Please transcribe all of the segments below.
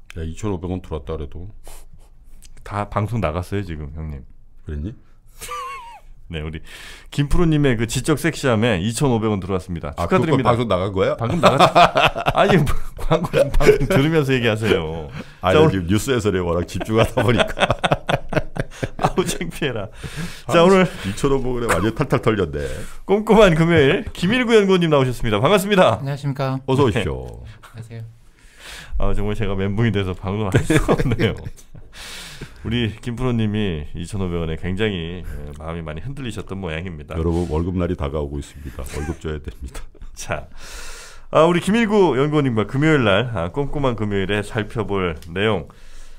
야, 2,500원 들어왔다 그래도. 다 방송 나갔어요 지금 형님. 그랬니? 네, 우리 김프로님의 그 지적 섹시함에 2,500원 들어왔습니다. 축하드립니다. 방송 나간 거야? 방금 나갔죠. 아니 광고 방금 들으면서 얘기하세요. 아니 지금 뉴스 해설에 워낙 집중하다 보니까. 아우 창피해라. 자 오늘 2,500원에 완전 탈탈 털렸네. 꼼꼼한 금요일 김일구 연구원님 나오셨습니다. 반갑습니다. 안녕하십니까. 어서 오십시오. 안녕하세요. 아 정말 제가 멘붕이 돼서 방송을 할 수가 없네요. 우리 김프로님이 2,500원에 굉장히 마음이 많이 흔들리셨던 모양입니다. 여러분 월급날이 다가오고 있습니다. 월급 줘야 됩니다. 자, 우리 김일구 연구원님과 금요일날 꼼꼼한 금요일에 살펴볼 내용.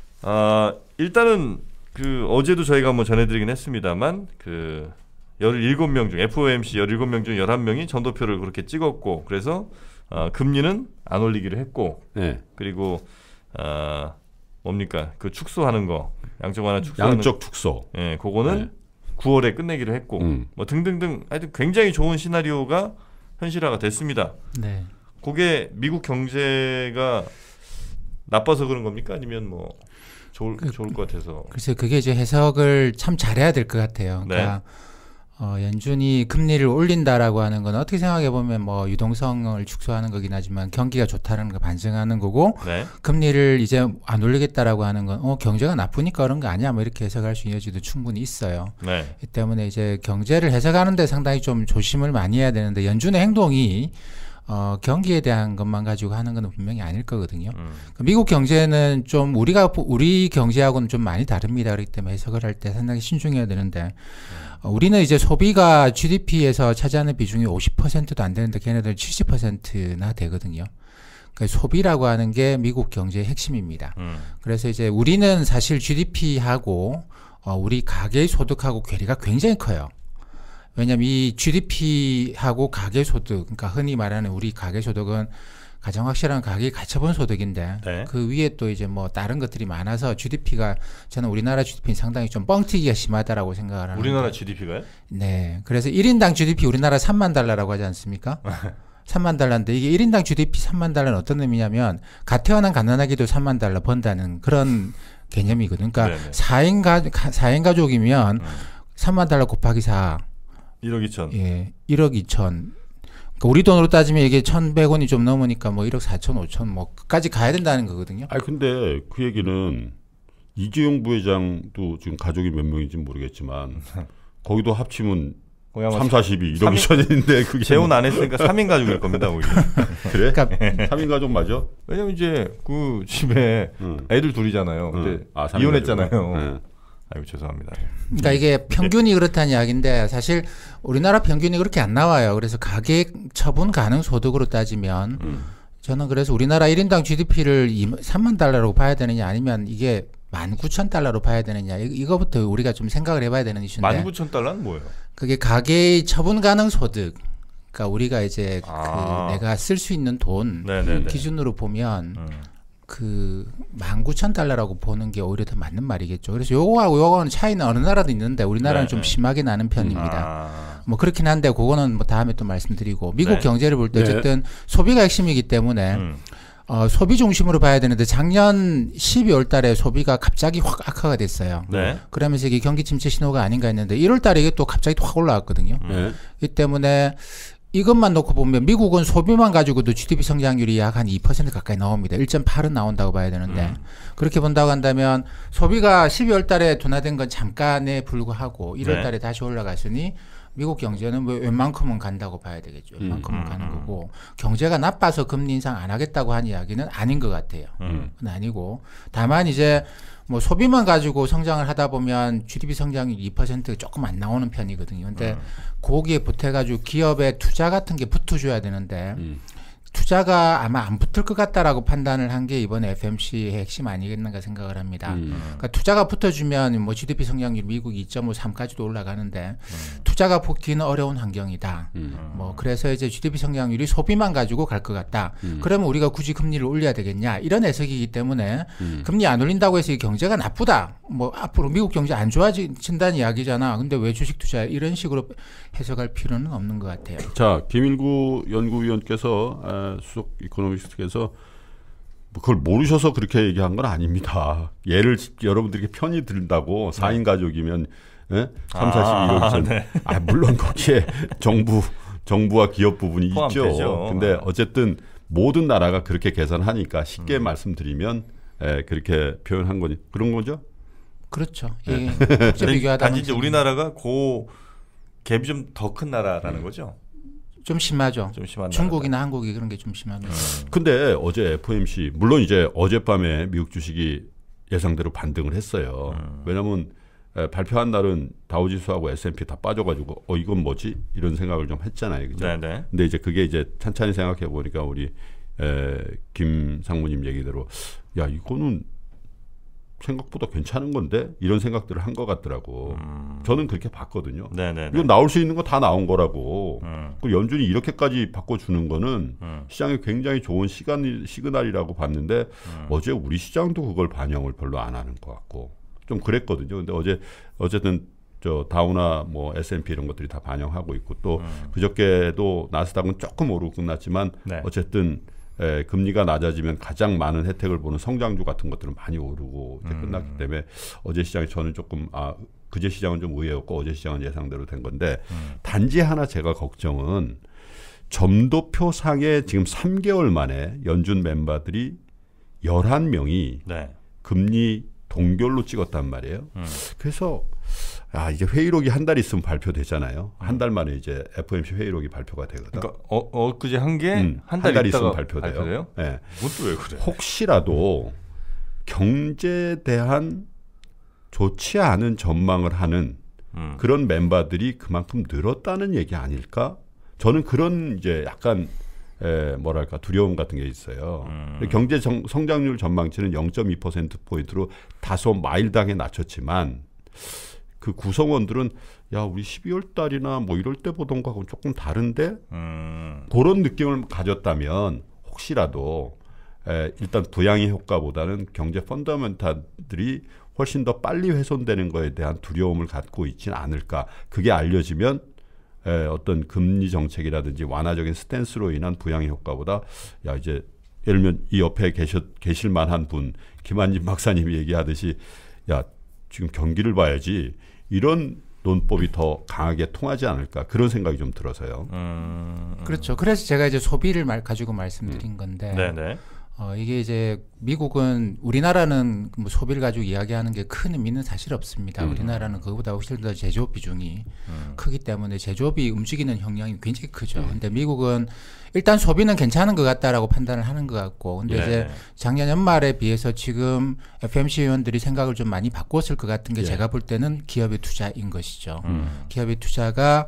일단은 그 어제도 저희가 한번 전해드리긴 했습니다만 그 17명 중 FOMC 17명 중 11명이 전도표를 그렇게 찍었고 그래서 금리는 안 올리기로 했고 네. 그리고 뭡니까 그 축소하는 거 양적 완화 축소하는 양적 축소. 예, 그거는 네. 9월에 끝내기로 했고 뭐 등등등 하여튼 굉장히 좋은 시나리오가 현실화가 됐습니다. 네. 그게 미국 경제가 나빠서 그런 겁니까? 아니면 뭐 좋을 것 같아서. 글쎄 그게 이제 해석을 참 잘해야 될 것 같아요. 그러니까 연준이 금리를 올린다라고 하는 건 어떻게 생각해 보면 뭐 유동성을 축소하는 거긴 하지만 경기가 좋다는 걸 반증하는 거고 네. 금리를 이제 안 올리겠다라고 하는 건 경제가 나쁘니까 그런 거 아니야 뭐 이렇게 해석할 수 있는 여지도 충분히 있어요. 네. 이 때문에 이제 경제를 해석하는데 상당히 좀 조심을 많이 해야 되는데 연준의 행동이 경기에 대한 것만 가지고 하는 건 분명히 아닐 거거든요. 미국 경제는 좀 우리 경제하고는 좀 많이 다릅니다. 그렇기 때문에 해석을 할 때 상당히 신중해야 되는데 우리는 이제 소비가 GDP에서 차지하는 비중이 50%도 안 되는데 걔네들은 70%나 되거든요. 그러니까 소비라고 하는 게 미국 경제의 핵심입니다. 그래서 이제 우리는 사실 GDP하고 우리 가계의 소득하고 괴리가 굉장히 커요. 왜냐하면 이 GDP하고 가계소득, 그러니까 흔히 말하는 우리 가계소득은 가장 확실한 가계에 갇혀본 소득인데 네. 그 위에 또 이제 뭐 다른 것들이 많아서 GDP가 저는 우리나라 GDP는 상당히 좀 뻥튀기가 심하다라고 생각을 하는데 우리나라 GDP가요? 네. 그래서 1인당 GDP 우리나라 3만 달러라고 하지 않습니까? 3만 달러인데 이게 1인당 GDP 3만 달러는 어떤 의미냐면 갓 태어난 가난하기도 3만 달러 번다는 그런 개념이거든요. 그러니까 4인 가족이면 3만 달러 곱하기 4 1억 2천. 예, 1억 2천. 그러니까 우리 돈으로 따지면 이게 1,100원이 좀 넘으니까 뭐 1억 4천, 5천 뭐까지 가야 된다는 거거든요. 아니 근데 그 얘기는 이재용 부회장도 지금 가족이 몇 명인지 모르겠지만 거기도 합치면 3, 40이 1억 2천인데 그게 재혼 안 했으니까 3인 가족일 겁니다. 우리. 그래? 그러니까 3인 가족 맞아? 왜냐면 이제 그 집에 애들 둘이잖아요. 근데 이혼했잖아요. 아이고 죄송합니다. 그러니까 이게 평균이 그렇다는 이야기인데 사실 우리나라 평균이 그렇게 안 나와요. 그래서 가계 처분 가능 소득으로 따지면 저는 그래서 우리나라 1인당 GDP를 3만 달러로 봐야 되느냐 아니면 이게 19,000달러로 봐야 되느냐 이거부터 우리가 좀 생각을 해봐야 되는 이슈인데 19,000달러는 뭐예요? 그게 가계의 처분 가능 소득 그러니까 우리가 이제 그 내가 쓸 수 있는 돈 기준으로 보면 그 19,000달러라고 보는 게 오히려 더 맞는 말이겠죠. 그래서 요거하고 요거는 차이는 어느 나라도 있는데 우리나라는 좀 심하게 나는 편입니다. 뭐 그렇긴 한데 그거는 뭐 다음에 또 말씀드리고 미국 경제를 볼 때 어쨌든 소비가 핵심이기 때문에 소비 중심으로 봐야 되는데 작년 12월 달에 소비가 갑자기 확 악화가 됐어요. 그러면서 이게 경기 침체 신호가 아닌가 했는데 1월 달에 이게 또 갑자기 확 올라왔거든요. 이 때문에 이것만 놓고 보면 미국은 소비만 가지고도 GDP 성장률이 약 한 2% 가까이 나옵니다. 1.8은 나온다고 봐야 되는데 그렇게 본다고 한다면 소비가 12월 달에 둔화된 건 잠깐에 불과하고 1월 달에 다시 올라갔으니 미국 경제는 뭐 웬만큼은 간다고 봐야 되겠죠. 웬만큼은 가는 거고 경제가 나빠서 금리 인상 안 하겠다고 한 이야기는 아닌 것 같아요. 그건 아니고 다만 이제 뭐 소비만 가지고 성장을 하다 보면 GDP 성장률 2%가 조금 안 나오는 편이거든요. 근데 거기에 보태가지고 기업의 투자 같은 게 붙어줘야 되는데 투자가 아마 안 붙을 것 같다라고 판단을 한 게 이번에 FMC의 핵심 아니겠는가 생각을 합니다. 그러니까 투자가 붙어주면 뭐 GDP 성장률 미국 2.5, 3까지도 올라가는데 투자가 붙기는 어려운 환경이다. 뭐 그래서 이제 GDP 성장률이 소비만 가지고 갈 것 같다. 그러면 우리가 굳이 금리를 올려야 되겠냐 이런 해석이기 때문에 금리 안 올린다고 해서 이 경제가 나쁘다. 뭐 앞으로 미국 경제 안 좋아진다는 이야기잖아. 근데 왜 주식 투자 이런 식으로 해석할 필요는 없는 것 같아요. 자, 김일구 연구위원께서 수석 이코노미스트께서 그걸 모르셔서 그렇게 얘기한 건 아닙니다. 예를 여러분들에게 편히 든다고 4인 가족이면 3, 41억 전. 네. 물론 거기에 정부와 기업 부분이 있죠. 근데 어쨌든 모든 나라가 그렇게 계산하니까 쉽게 말씀드리면 그렇게 표현한 거니 그런 거죠. 그렇죠. 예. 국제 비교하다 단지 이제 우리나라가 갭이 좀 더 큰 나라라는 거죠. 좀 심하죠. 좀 심한 중국이나 한국이 그런 게 좀 심합니다. 근데 어제 FOMC 물론 이제 어젯밤에 미국 주식이 예상대로 반등을 했어요. 왜냐하면 발표한 날은 다우지수하고 S&P 다 빠져가지고 이건 뭐지 이런 생각을 좀 했잖아요. 그죠? 네네. 근데 이제 그게 이제 찬찬히 생각해 보니까 우리 김 상무님 얘기대로 야 이거는 생각보다 괜찮은 건데 이런 생각들을 한 것 같더라고. 저는 그렇게 봤거든요. 네네네. 이거 나올 수 있는 거 다 나온 거라고. 그 연준이 이렇게까지 바꿔주는 거는 시장에 굉장히 좋은 시그널이라고 봤는데 어제 우리 시장도 그걸 반영을 별로 안 하는 것 같고 좀 그랬거든요. 근데 어쨌든 저 다우나 뭐 S&P 이런 것들이 다 반영하고 있고 또 그저께도 나스닥은 조금 오르고 끝났지만 네. 어쨌든 금리가 낮아지면 가장 많은 혜택을 보는 성장주 같은 것들은 많이 오르고 끝났기 때문에 어제 시장이 저는 조금 그제 시장은 좀 의외였고 어제 시장은 예상대로 된 건데 단지 하나 제가 걱정은 점도표 상에 지금 3개월 만에 연준 멤버들이 11명이 네. 금리 동결로 찍었단 말이에요. 그래서 이제 회의록이 한 달 있으면 발표되잖아요. 한 달 만에 이제 FOMC 회의록이 발표가 되거든. 그러니까 엊그제 한 게 한 달 있으면 발표돼요. 네. 그것도 왜 그래? 혹시라도 경제에 대한 좋지 않은 전망을 하는 그런 멤버들이 그만큼 늘었다는 얘기 아닐까? 저는 그런 이제 약간 뭐랄까 두려움 같은 게 있어요. 경제 성장률 전망치는 0.2%포인트로 다소 마일드하게 낮췄지만 그 구성원들은 야 우리 12월 달이나 뭐 이럴 때 보던 거하고는 조금 다른데 그런 느낌을 가졌다면 혹시라도 일단 부양의 효과보다는 경제 펀더멘탈들이 훨씬 더 빨리 훼손되는 거에 대한 두려움을 갖고 있지는 않을까. 그게 알려지면 어떤 금리 정책이라든지 완화적인 스탠스로 인한 부양의 효과보다 야 이제 예를 들면 이 옆에 계실 만한 분 김한진 박사님이 얘기하듯이 야 지금 경기를 봐야지 이런 논법이 더 강하게 통하지 않을까 그런 생각이 좀 들어서요. 그렇죠. 그래서 제가 이제 소비를 가지고 말씀드린 건데 네네. 이게 이제 미국은 우리나라는 뭐 소비를 가지고 이야기하는 게 큰 의미는 사실 없습니다. 우리나라는 그거보다 훨씬 더 제조업 비중이 크기 때문에 제조업이 움직이는 영향이 굉장히 크죠. 근데 미국은 일단 소비는 괜찮은 것 같다라고 판단을 하는 것 같고 근데 이제 작년 연말에 비해서 지금 FOMC 위원들이 생각을 좀 많이 바꿨을 것 같은 게 제가 볼 때는 기업의 투자인 것이죠. 기업의 투자가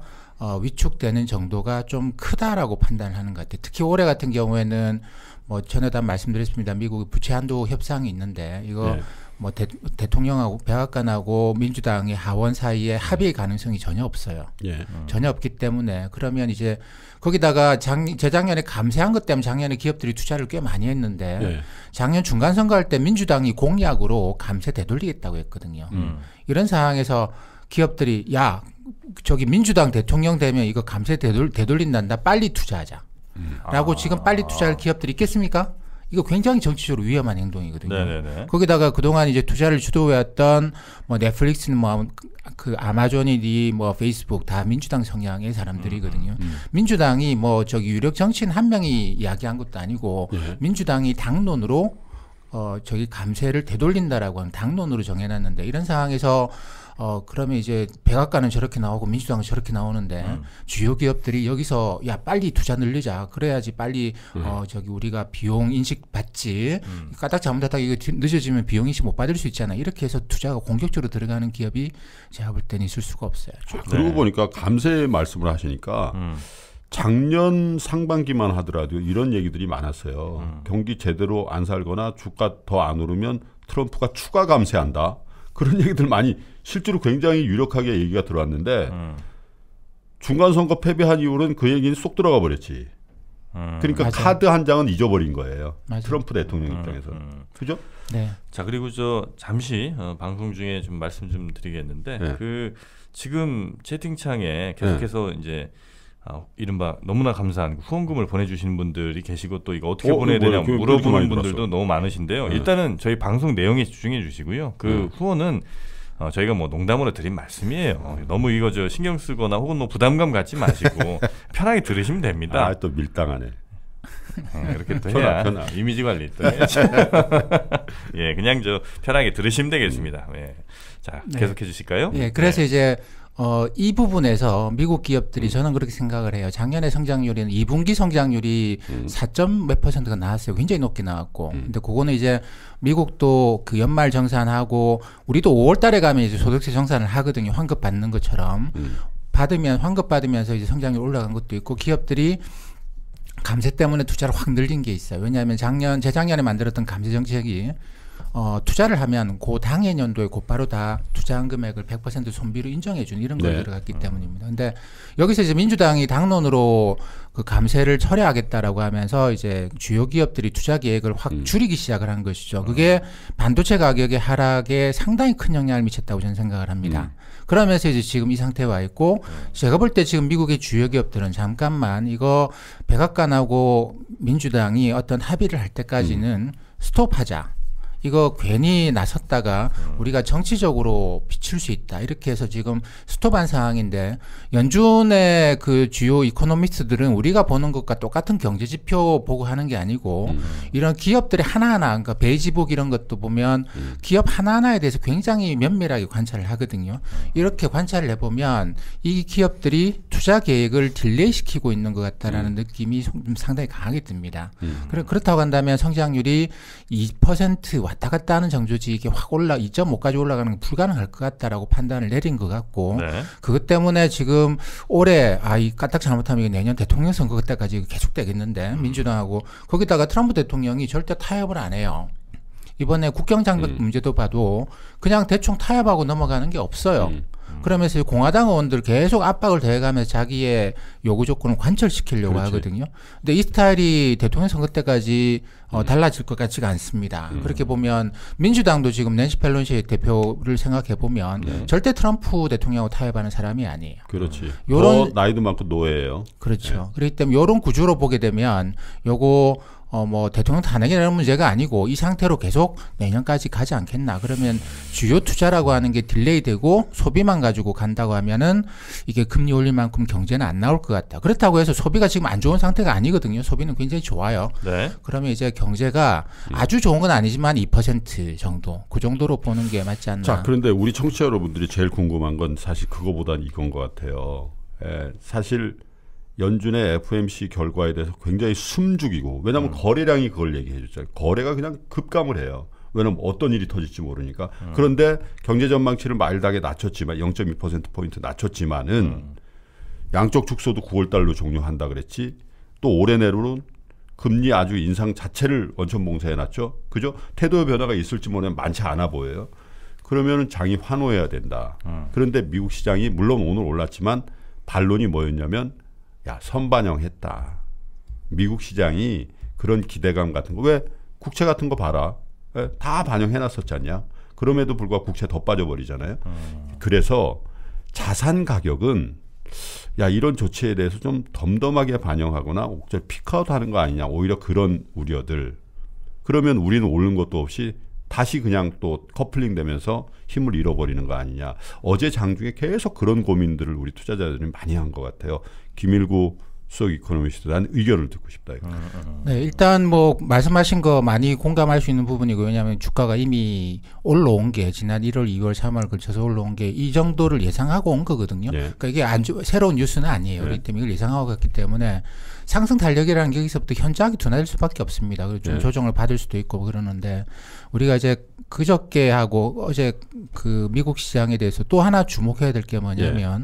위축되는 정도가 좀 크다라고 판단을 하는 것 같아요. 특히 올해 같은 경우에는 뭐 전에도 말씀드렸습니다. 미국 부채 한도 협상이 있는데 이거 뭐 대통령하고 백악관하고 민주당의 하원 사이에 합의 가능성이 전혀 없어요. 전혀 없기 때문에 그러면 이제 거기다가 재작년에 감세한 것 때문에 작년에 기업들이 투자를 꽤 많이 했는데 작년 중간 선거할 때 민주당이 공약으로 감세 되돌리겠다고 했거든요. 이런 상황에서 기업들이 야 저기 민주당 대통령 되면 이거 감세 되돌린단다 빨리 투자하자. 라고 지금 빨리 투자할 기업들이 있겠습니까? 이거 굉장히 정치적으로 위험한 행동이거든요. 네네네. 거기다가 그동안 이제 투자를 주도해왔던 뭐 넷플릭스는 뭐 그 아마존이니 뭐 페이스북 다 민주당 성향의 사람들이거든요. 민주당이 뭐 저기 유력 정치인 한 명이 이야기한 것도 아니고 민주당이 당론으로 저기 감세를 되돌린다라고 하는 당론으로 정해놨는데 이런 상황에서 그러면 이제 백악관은 저렇게 나오고 민주당은 저렇게 나오는데 주요 기업들이 여기서 야 빨리 투자 늘리자 그래야지 빨리 저기 우리가 비용 인식 받지 까딱 잘못하다가 이거 늦어지면 비용 인식 못 받을 수 있잖아 이렇게 해서 투자가 공격적으로 들어가는 기업이 제가 볼 때는 있을 수가 없어요. 그러고 보니까 감세 말씀을 하시니까 작년 상반기만 하더라도 이런 얘기들이 많았어요. 경기 제대로 안 살거나 주가 더 안 오르면 트럼프가 추가 감세한다. 그런 얘기들 많이 실제로 굉장히 유력하게 얘기가 들어왔는데 중간선거 패배한 이후로는 그 얘기는 쏙 들어가 버렸지. 그러니까 맞아. 카드 한 장은 잊어버린 거예요. 맞아. 트럼프 대통령 입장에서. 그죠? 네. 자 그리고 저 잠시 방송 중에 좀 말씀 좀 드리겠는데 그 지금 채팅창에 계속해서 이제 이른바 너무나 감사한 후원금을 보내주시는 분들이 계시고 또 이거 어떻게 보내야 되냐 물어보는 분들도 너무 많으신데요. 일단은 저희 방송 내용에 집중해 주시고요. 그 후원은 저희가 뭐 농담으로 드린 말씀이에요. 너무 이거 저 신경 쓰거나 혹은 뭐 부담감 갖지 마시고 편하게 들으시면 됩니다. 또 밀당하네. 이렇게 또 해야 이미지 관리 또 해야죠. 예, 그냥 저 편하게 들으시면 되겠습니다. 예. 자, 계속해 주실까요? 예, 그래서 이제 이 부분에서 미국 기업들이 저는 그렇게 생각을 해요. 작년에 성장률은 2분기 성장률이 4점 몇 %가 나왔어요. 굉장히 높게 나왔고. 근데 그거는 이제 미국도 그 연말 정산하고 우리도 5월 달에 가면 이제 소득세 정산을 하거든요. 환급 받는 것처럼. 환급 받으면서 이제 성장률 올라간 것도 있고 기업들이 감세 때문에 투자를 확 늘린 게 있어요. 왜냐하면 재작년에 만들었던 감세 정책이 투자를 하면 그 당해 년도에 곧바로 다 투자한 금액을 100% 손비로 인정해주는 이런 걸 들어갔기 때문입니다. 근데 여기서 이제 민주당이 당론으로 그 감세를 철회하겠다라고 하면서 이제 주요 기업들이 투자 계획을 확 줄이기 시작을 한 것이죠. 그게 반도체 가격의 하락에 상당히 큰 영향을 미쳤다고 저는 생각을 합니다. 그러면서 이제 지금 이 상태에 와 있고 제가 볼 때 지금 미국의 주요 기업들은 잠깐만 이거 백악관하고 민주당이 어떤 합의를 할 때까지는 스톱하자. 이거 괜히 나섰다가 우리가 정치적으로 비칠 수 있다. 이렇게 해서 지금 스톱한 상황인데 연준의 그 주요 이코노미스트들은 우리가 보는 것과 똑같은 경제 지표 보고 하는 게 아니고 이런 기업들이 하나하나 그러니까 베이지북 이런 것도 보면 기업 하나하나에 대해서 굉장히 면밀하게 관찰을 하거든요. 이렇게 관찰을 해보면 이 기업들이 투자 계획을 딜레이 시키고 있는 것 같다라는 느낌이 상당히 강하게 듭니다. 그렇다고 한다면 성장률이 2% 왔다 갔다 하는 정조지 이게 확 2.5까지 올라가는 건 불가능할 것 같다라고 판단을 내린 것 같고 그것 때문에 지금 올해 이 까딱 잘못하면 내년 대통령 선거 그때까지 계속 되겠는데 민주당하고 거기다가 트럼프 대통령이 절대 타협을 안 해요. 이번에 국경장벽 문제도 봐도 그냥 대충 타협하고 넘어가는 게 없어요. 그러면서 공화당 의원들 계속 압박을 더해가면서 자기의 요구 조건을 관철시키려고 하거든요. 근데 이 스타일이 대통령 선거 때까지 달라질 것 같지가 않습니다. 그렇게 보면 민주당도 지금 낸시 펠로시 대표를 생각해 보면 절대 트럼프 대통령하고 타협하는 사람이 아니에요. 그렇지. 요런 나이도 많고 노예예요. 그렇죠. 그렇기 때문에 이런 구조로 보게 되면 요거 뭐 대통령 탄핵이라는 문제가 아니고 이 상태로 계속 내년까지 가지 않겠나. 그러면 주요 투자라고 하는 게 딜레이되고 소비만 가지고 간다고 하면은 이게 금리 올릴 만큼 경제는 안 나올 것 같다. 그렇다고 해서 소비가 지금 안 좋은 상태가 아니거든요. 소비는 굉장히 좋아요. 그러면 이제 경제가 아주 좋은 건 아니지만 2% 정도 그 정도로 보는 게 맞지 않나. 자, 그런데 우리 청취자 여러분들이 제일 궁금한 건 사실 그거보단 이건 것 같아요. 사실 연준의 FOMC 결과에 대해서 굉장히 숨죽이고 왜냐하면 거래량이 그걸 얘기해 줬잖아요. 거래가 그냥 급감을 해요. 왜냐하면 어떤 일이 터질지 모르니까. 그런데 경제 전망치를 마일드하게 낮췄지만 0.2%포인트 낮췄지만은 양적 축소도 9월 달로 종료한다 그랬지. 또 올해 내로는 금리 아주 인상 자체를 원천 봉쇄해놨죠. 그죠? 태도의 변화가 있을지 모르면 많지 않아 보여요. 그러면은 장이 환호해야 된다. 그런데 미국 시장이 물론 오늘 올랐지만 반론이 뭐였냐면 선반영했다. 미국 시장이 그런 기대감 같은 거 왜 국채 같은 거 봐라. 다 반영해놨었지 않냐. 그럼에도 불구하고 국채 더 빠져버리잖아요. 그래서 자산 가격은 이런 조치에 대해서 좀 덤덤하게 반영하거나 피크아웃 하는 거 아니냐. 오히려 그런 우려들. 그러면 우리는 오른 것도 없이 다시 그냥 또 커플링 되면서 힘을 잃어버리는 거 아니냐. 어제 장중에 계속 그런 고민들을 우리 투자자들이 많이 한 것 같아요. 김일구 수석 이코노미스트에 대한 의견을 듣고 싶다. 이거. 네, 일단 뭐 말씀하신 거 많이 공감할 수 있는 부분이고 왜냐하면 주가가 이미 올라온 게 지난 1월, 2월, 3월 걸쳐서 올라온 게 이 정도를 예상하고 온 거거든요. 그러니까 이게 새로운 뉴스는 아니에요. 그렇기 때문에 이걸 예상하고 갔기 때문에 상승 달력이라는 게 여기서부터 현저하게 둔화될 수밖에 없습니다. 그리고 좀 조정을 받을 수도 있고 그러는데 우리가 이제 그저께 하고 어제 그 미국 시장에 대해서 또 하나 주목해야 될 게 뭐냐면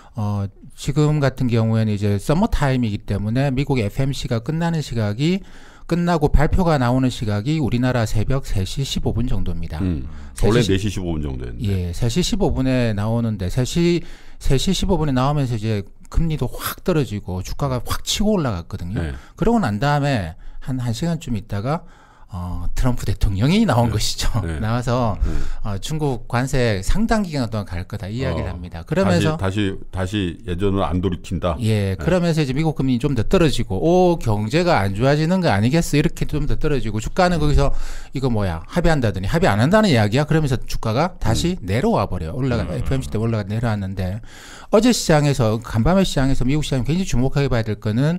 지금 같은 경우에는 이제 서머 타임이기 때문에 미국 FMC가 끝나는 시각이 끝나고 발표가 나오는 시각이 우리나라 새벽 3시 15분 정도입니다. 원래 4시 15분 정도였는데. 예, 3시 15분에 나오는데 3시 15분에 나오면서 이제 금리도 확 떨어지고 주가가 확 치고 올라갔거든요. 그러고 난 다음에 한 1시간쯤 있다가 트럼프 대통령이 나온 것이죠. 나와서 중국 관세 상당 기간 동안 갈 거다 이야기를 합니다. 그러면서 다시 예전으로 안 돌이킨다. 예, 그러면서 이제 미국 금리 좀 더 떨어지고 경제가 안 좋아지는 거 아니겠어? 이렇게 좀 더 떨어지고 주가는 거기서 이거 뭐야 합의한다더니 합의 안 한다는 이야기야. 그러면서 주가가 다시 내려와 버려요. FOMC 때 내려왔는데 어제 시장에서 간밤에 시장에서 미국 시장이 굉장히 주목하게 봐야 될 거는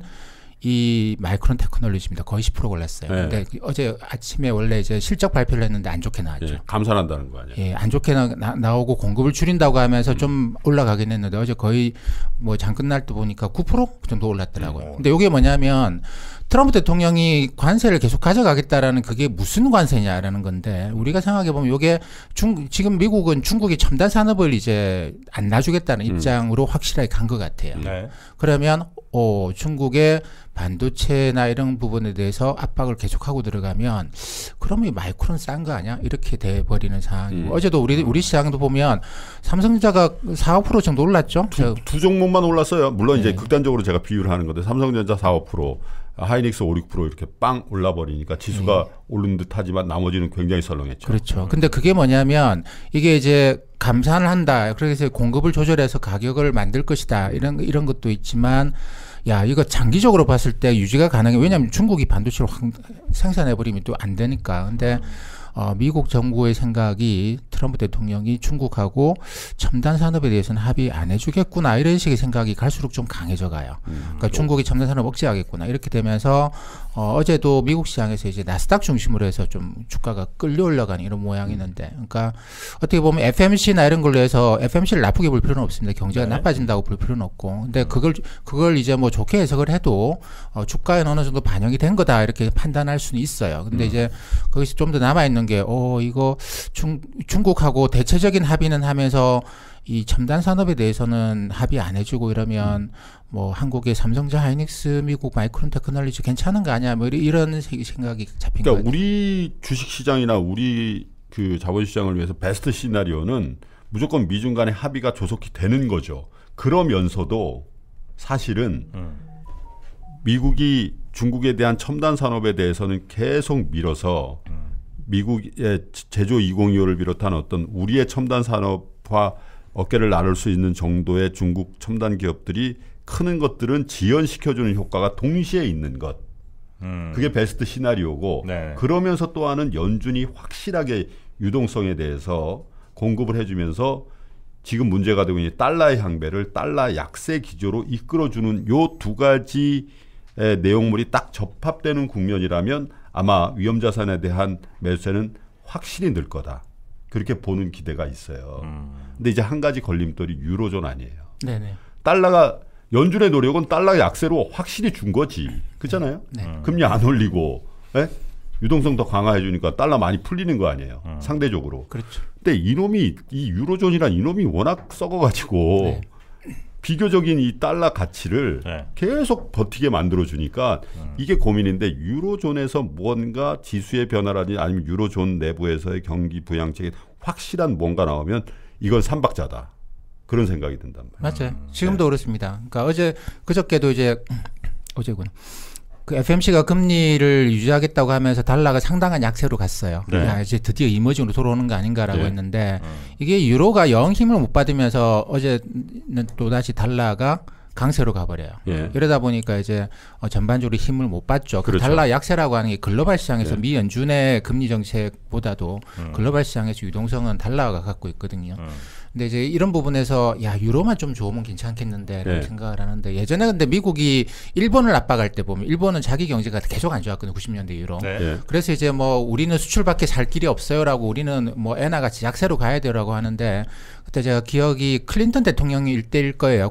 이 마이크론 테크놀로지입니다. 거의 10% 올랐어요. 근데 어제 아침에 원래 이제 실적 발표를 했는데 안 좋게 나왔죠. 감산한다는 거 아니에요? 예, 안 좋게 나오고 공급을 줄인다고 하면서 좀 올라가긴 했는데 어제 거의 뭐 장 끝날 때 보니까 9% 정도 올랐더라고요. 근데 이게 뭐냐면 트럼프 대통령이 관세를 계속 가져가겠다라는 그게 무슨 관세냐라는 건데 우리가 생각해 보면 이게 지금 미국은 중국이 첨단 산업을 이제 안 놔주겠다는 입장으로 확실하게 간 것 같아요. 그러면 중국의 반도체나 이런 부분에 대해서 압박을 계속하고 들어가면 그러면 이 마이크론 싼 거 아니야? 이렇게 돼버리는 상황이고 어제도 우리 시장도 보면 삼성전자가 4~5% 정도 올랐죠. 두 종목만 올랐어요. 물론 이제 극단적으로 제가 비유를 하는 건데 삼성전자 4~5%, 하이닉스 5~6% 이렇게 빵 올라버리니까 지수가 오른 듯 하지만 나머지는 굉장히 설렁했죠. 그렇죠. 근데 그게 뭐냐면 이게 이제 감산을 한다. 그래서 공급을 조절해서 가격을 만들 것이다. 이런 것도 있지만 야, 이거 장기적으로 봤을 때 유지가 가능해. 왜냐하면 중국이 반도체를 생산해버리면 또 안 되니까. 근데 미국 정부의 생각이 트럼프 대통령이 중국하고 첨단 산업에 대해서는 합의 안 해주겠구나 이런 식의 생각이 갈수록 좀 강해져 가요. 그러니까 중국이 첨단 산업 억제하겠구나 이렇게 되면서 어제도 미국 시장에서 이제 나스닥 중심으로 해서 좀 주가가 끌려 올라가는 이런 모양이 있는데, 그러니까 어떻게 보면 FMC나 이런 걸로 해서 FMC를 나쁘게 볼 필요는 없습니다. 경제가 나빠진다고 볼 필요는 없고, 근데 그걸 이제 뭐 좋게 해석을 해도 주가에 어느 정도 반영이 된 거다 이렇게 판단할 수는 있어요. 근데 이제 거기서 좀 더 남아 있는 게 이거 중국하고 대체적인 합의는 하면서 이 첨단 산업에 대해서는 합의 안 해주고 이러면 뭐 한국의 삼성전자, 하이닉스, 미국 마이크론 테크놀로지 괜찮은 거 아니야? 뭐 이런 생각이 잡힌 거예요. 그러니까 우리 주식 시장이나 우리 그 자본 시장을 위해서 베스트 시나리오는 무조건 미중 간의 합의가 조속히 되는 거죠. 그러면서도 사실은 미국이 중국에 대한 첨단 산업에 대해서는 계속 밀어서 미국의 제조 2025를 비롯한 어떤 우리의 첨단 산업과 어깨를 나눌 수 있는 정도의 중국 첨단 기업들이 크는 것들은 지연시켜주는 효과가 동시에 있는 것. 그게 베스트 시나리오고, 네. 그러면서 또 하나는 연준이 확실하게 유동성에 대해서 공급을 해주면서 지금 문제가 되고 있는 달러의 향배를 달러 약세 기조로 이끌어주는 요 두 가지 내용물이 딱 접합되는 국면이라면 아마 위험자산에 대한 매수세는 확실히 늘 거다. 그렇게 보는 기대가 있어요. 근데 이제 한 가지 걸림돌이 유로존 아니에요. 네네. 달러가 연준의 노력은 달러 약세로 확실히 준 거지. 그렇잖아요. 네. 금리 안 올리고 유동성 더 강화해 주니까 달러 많이 풀리는 거 아니에요. 상대적으로. 그렇죠. 근데 이 유로존이란 이놈이 워낙 썩어가지고 네. 비교적인 이 달러 가치를 네. 계속 버티게 만들어주니까 이게 고민인데, 유로존에서 뭔가 지수의 변화라든지 아니면 유로존 내부에서의 경기 부양책에 확실한 뭔가 나오면 이건 삼박자다. 그런 생각이 든단 말이에요. 맞아요. 지금도 네. 그렇습니다. 그러니까 그저께도 이제 어제군. 그 FMC가 금리를 유지하겠다고 하면서 달러가 상당한 약세로 갔어요. 네. 야, 이제 드디어 이머징으로 돌아오는 거 아닌가라고 네. 했는데 이게 유로가 영 힘을 못 받으면서 어제는 또다시 달러가 강세로 가버려요. 예. 이러다 보니까 이제 전반적으로 힘을 못 받죠. 그렇죠. 달러 약세라고 하는 게 글로벌 시장에서 예. 미 연준의 금리 정책보다도 글로벌 시장에서 유동성은 달러가 갖고 있거든요. 근데 이제 이런 부분에서 야, 유로만 좀 좋으면 괜찮겠는데 라는 생각을 하는데, 예전에 근데 미국이 일본을 압박할 때 보면 일본은 자기 경제가 계속 안 좋았거든요. 90년대 이후로. 네. 그래서 이제 뭐 우리는 수출밖에 살 길이 없어요라고, 우리는 뭐 엔화 같이 약세로 가야 돼라고 하는데, 그때 제가 기억이 클린턴 대통령이 일대일 거예요.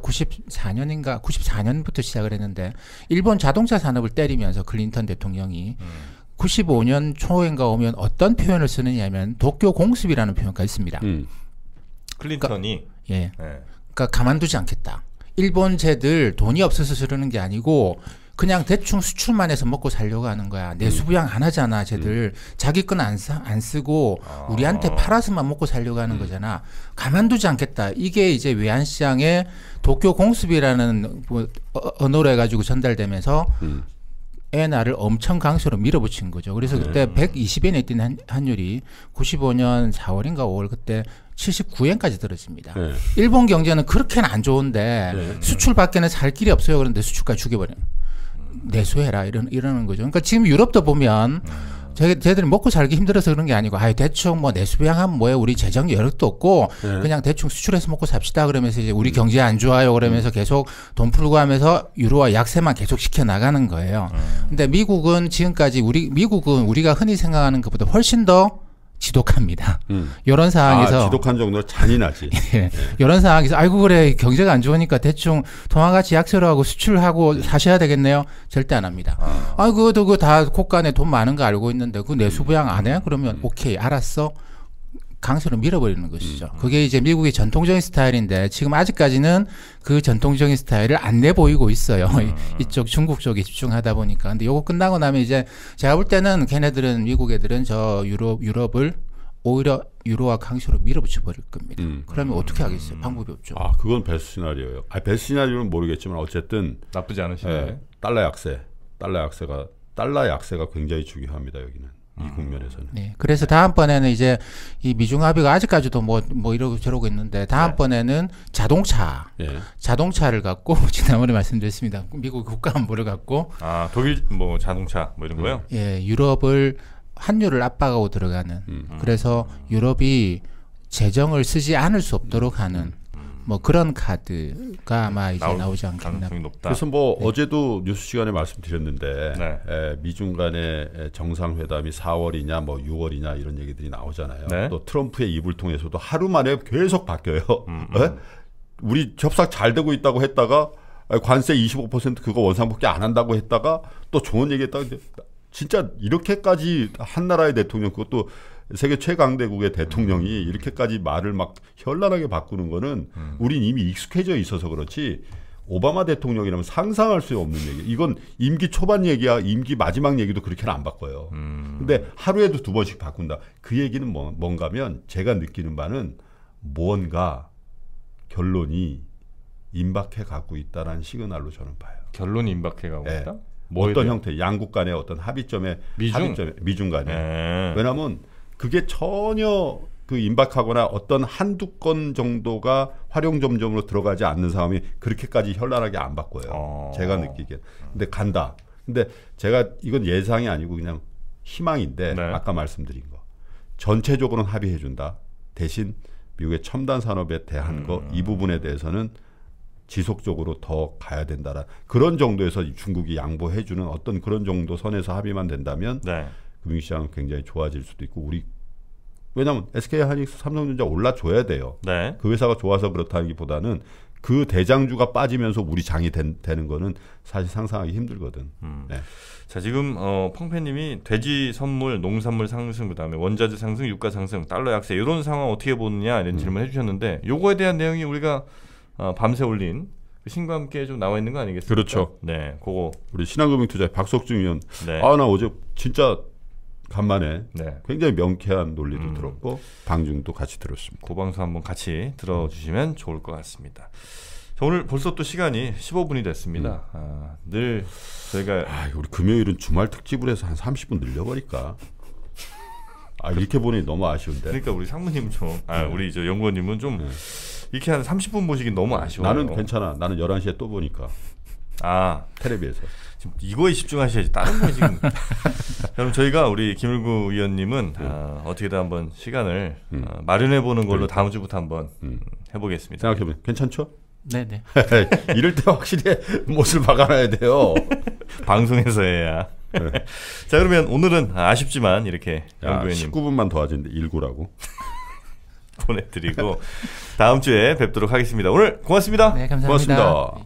94년부터 시작을 했는데 일본 자동차 산업을 때리면서 클린턴 대통령이 95년 초인가 오면 어떤 표현을 쓰느냐면 도쿄 공습이라는 표현가 있습니다. 클린턴이 예, 그러니까 가만두지 않겠다. 일본제들 돈이 없어서 저러는 게 아니고 그냥 대충 수출만 해서 먹고 살려고 하는 거야. 내수 부양 안 하잖아, 쟤들. 자기 건 안 쓰고 우리한테 팔아서만 먹고 살려고 하는 거잖아. 가만두지 않겠다. 이게 이제 외환시장에 도쿄 공습이라는 언어로 해가지고 전달되면서 엔화를 엄청 강세로 밀어붙인 거죠. 그래서 그때 120엔에 있던 환율이 95년 4월인가 5월 그때 79엔까지 떨어집니다. 네. 일본 경제는 그렇게는 안 좋은데 수출밖에는 살 길이 없어요. 그런데 수출까지 죽여버려요. 내수해라 이러는 거죠. 그러니까 지금 유럽도 보면 저희들이 먹고 살기 힘들어서 그런 게 아니고 대충 뭐 내수부양하면 뭐예요. 우리 재정 여력도 없고 그냥 대충 수출해서 먹고 삽시다 그러면서 이제 우리 경제 안 좋아요 그러면서 계속 돈 풀고 하면서 유로화 약세만 계속 시켜 나가는 거예요. 근데 미국은 지금까지 미국은 우리가 흔히 생각하는 것보다 훨씬 더 지독합니다. 이런 상황에서 지독한 정도로 잔인하지. 예, 이런 상황에서 아이고 그래 경제가 안 좋으니까 대충 통화가치 약세로 하고 수출하고 사셔야 되겠네요. 절대 안 합니다. 아이고 그거 다 국간에 돈 많은 거 알고 있는데 그 내수부양 안 해? 그러면 오케이 알았어. 강세로 밀어버리는 것이죠. 그게 이제 미국의 전통적인 스타일인데 지금 아직까지는 그 전통적인 스타일을 안 내보이고 있어요. 이쪽 중국 쪽에 집중하다 보니까. 근데 요거 끝나고 나면 이제 제가 볼 때는 걔네들은 미국 애들은 저 유럽을 오히려 유로화 강세로 밀어붙여 버릴 겁니다. 그러면 어떻게 하겠어요? 방법이 없죠. 그건 베스트 시나리오예요. 베스트 시나리오는 모르겠지만 어쨌든 나쁘지 않으시네. 달러 약세가 굉장히 중요합니다. 여기는. 이 국면에서는. 네. 그래서 다음번에는 이제 이 미중 합의가 아직까지도 뭐 이러고 저러고 있는데 다음번에는 자동차를 갖고 지난번에 말씀드렸습니다. 미국 국가안보를 갖고 독일 뭐 자동차 뭐 이런 거요? 예, 유럽을 환율을 압박하고 들어가는. 그래서 유럽이 재정을 쓰지 않을 수 없도록 하는 뭐 그런 카드가 아마 이제 나오지 않겠나. 그래서 뭐 어제도 뉴스 시간에 말씀드렸는데 미중 간의 정상회담이 4월이냐 뭐 6월이냐 이런 얘기들이 나오잖아요. 또 트럼프의 입을 통해서도 하루 만에 계속 바뀌어요. 우리 협상 잘 되고 있다고 했다가 관세 25% 그거 원상복귀 안 한다고 했다가 또 좋은 얘기했다가 진짜 이렇게까지 한 나라의 대통령 그것도 세계 최강대국의 대통령이 이렇게까지 말을 막 현란하게 바꾸는 거는 우린 이미 익숙해져 있어서 그렇지 오바마 대통령이라면 상상할 수 없는 얘기. 이건 임기 초반 얘기야. 임기 마지막 얘기도 그렇게는 안 바꿔요. 근데 하루에도 2번씩 바꾼다. 그 얘기는 뭔가면 제가 느끼는 바는 무언가 결론이 임박해 가고 있다는 시그널로 저는 봐요. 결론이 임박해 가고 있다? 어떤 형태, 양국 간의 어떤 미중 간에. 왜냐하면 그게 전혀 그 임박하거나 어떤 한두 건 정도가 활용 점점으로 들어가지 않는 상황이 그렇게까지 현란하게 안 바꿔요. 제가 느끼기엔. 근데 간다. 근데 제가 이건 예상이 아니고 그냥 희망인데 아까 말씀드린 거. 전체적으로는 합의해 준다. 대신 미국의 첨단 산업에 대한 거 이 부분에 대해서는 지속적으로 더 가야 된다라. 그런 정도에서 중국이 양보해 주는 어떤 그런 정도 선에서 합의만 된다면 금융시장은 굉장히 좋아질 수도 있고 왜냐하면 SK하이닉스, 삼성전자 올라줘야 돼요. 그 회사가 좋아서 그렇다기보다는 그 대장주가 빠지면서 우리 장이 되는 거는 사실 상상하기 힘들거든. 자 지금 펑페님이 돼지 선물, 농산물 상승, 그다음에 원자재 상승, 유가 상승, 달러 약세 이런 상황 어떻게 보느냐 이런 질문 해주셨는데 요거에 대한 내용이 우리가 밤새 올린 신과 함께 좀 나와 있는 거 아니겠습니까? 그렇죠. 네, 그거 우리 신한금융투자의 박석중 의원. 나 어제 진짜 간만에 굉장히 명쾌한 논리도 들었고 방중도 같이 들었습니다. 그 방송 한번 같이 들어주시면 좋을 것 같습니다. 자, 오늘 벌써 또 시간이 15분이 됐습니다. 늘 저희가 우리 금요일은 주말 특집을 해서 한 30분 늘려버릴까? 이렇게 보니 너무 아쉬운데. 그러니까 우리 상무님 좀 우리 저 연구원님은 좀 이렇게 한 30분 보시긴 너무 아쉬워요. 나는 괜찮아. 나는 11시에 또 보니까. 텔레비에서. 지금 이거에 집중하셔야지. 다른 거에 지금. 그럼 저희가 우리 김일구 의원님은 어떻게든 한번 시간을 마련해보는 걸로 다음 주부터 한번 해보겠습니다. 생각해보면 괜찮죠? 네네. 이럴 때 확실히 못을 박아놔야 돼요. 방송에서 해야. 자 그러면 오늘은 아쉽지만 이렇게 연구위원님 19분만 더 하는데 19라고 보내드리고 다음 주에 뵙도록 하겠습니다. 오늘 고맙습니다. 네, 감사합니다. 고맙습니다.